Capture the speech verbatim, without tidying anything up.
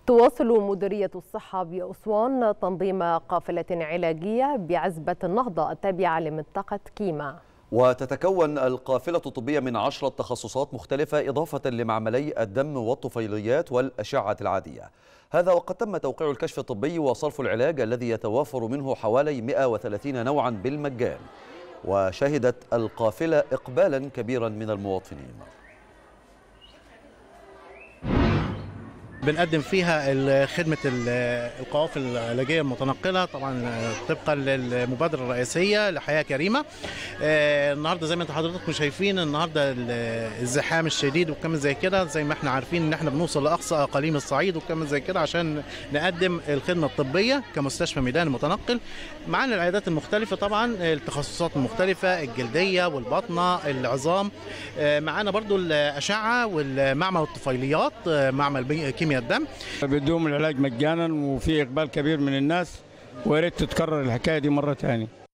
تواصل مديرية الصحة بأسوان تنظيم قافلة علاجية بعزبة النهضة التابعة لمنطقة كيما. وتتكون القافلة الطبية من عشرة تخصصات مختلفة إضافة لمعملي الدم والطفيليات والأشعة العادية. هذا وقد تم توقيع الكشف الطبي وصرف العلاج الذي يتوافر منه حوالي مئة وثلاثين نوعا بالمجان. وشهدت القافلة إقبالا كبيرا من المواطنين. بنقدم فيها خدمة القوافل العلاجية المتنقلة طبعا طبقا للمبادرة الرئيسية لحياة كريمة. النهارده زي ما انتم حضراتكم شايفين النهارده الزحام الشديد وكمان زي كده، زي ما احنا عارفين ان احنا بنوصل لاقصى اقاليم الصعيد وكمان زي كده عشان نقدم الخدمة الطبية كمستشفى ميداني متنقل. معانا العيادات المختلفة طبعا، التخصصات المختلفة، الجلدية والبطنة العظام، معانا برضو الأشعة والمعمل الطفيليات، معمل كيمياء الدم. بدهم العلاج مجانا وفي اقبال كبير من الناس، ويا ريت تتكرر الحكايه دي مره ثانيه.